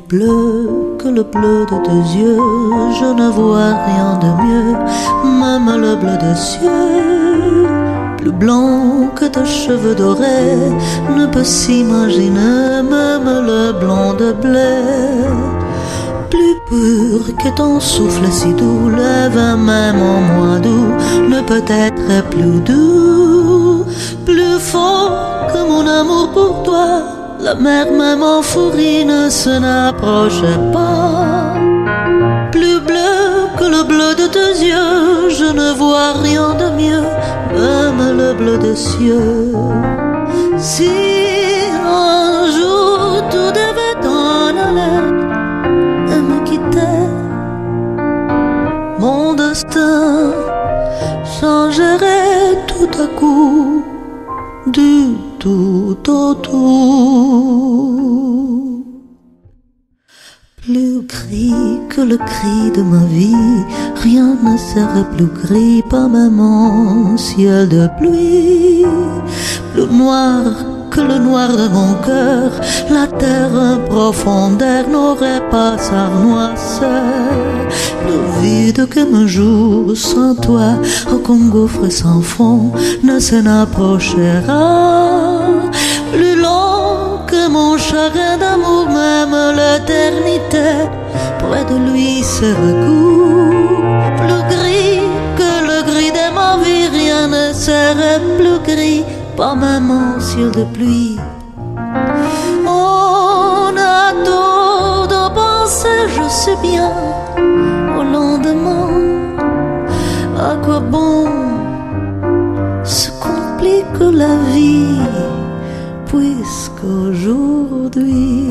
bleu que le bleu de tes yeux, je ne vois rien de mieux, même le bleu des cieux. Plus blanc que tes cheveux dorés ne peut s'imaginer, même le blanc de blé. Plus pur que ton souffle si doux, le vin même en moins doux ne peut être plus doux. Plus fort que mon amour pour toi, la mer même en fourrie ne se n'approchait pas. Plus bleu que le bleu de tes yeux, je ne vois rien de mieux, même le bleu des cieux. Si un jour tout devait t'en aller et me quitter, mon destin changerait tout à coup, du tout au tout. Plus gris que le cri de ma vie, rien ne serait plus gris, pas même un ciel de pluie. Plus noir que le noir de mon cœur, la terre en profondeur n'aurait pas s'arnoisser. Plus vide que mes jours sans toi, aucun gouffre sans fond ne se n'approchera. Plus long que mon chagrin d'amour, même l'éternité près de lui se recoupe. Plus gris que le gris de ma vie, rien ne serait plus gris, pas même un ciel de pluie. On a tort de penser, je sais bien, au lendemain. À quoi bon se complique la vie, puisqu'aujourd'hui,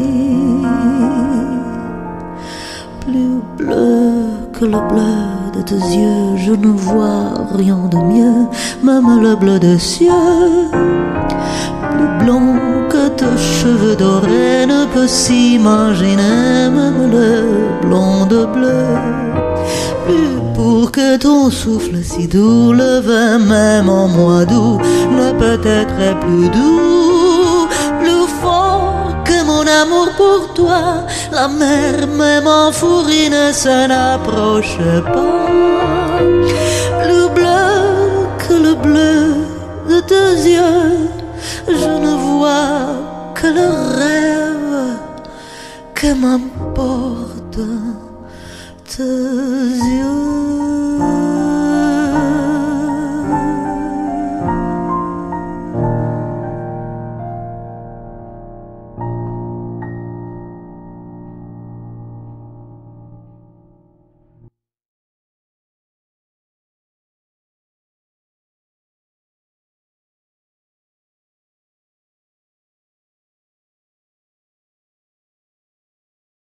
plus bleu que le bleu de tes yeux, je ne vois rien de mieux, même le bleu des cieux. Plus blanc que tes cheveux dorés ne peut s'imaginer, même le blanc de bleu. Plus pour que ton souffle si doux, le vin même en mois d'août ne peut être plus doux. Plus fort que mon amour pour toi, la mer même en fourrie ne se n'approche pas. Plus bleu que le bleu de tes yeux, je ne vois que le rêve que m'emporte tes yeux.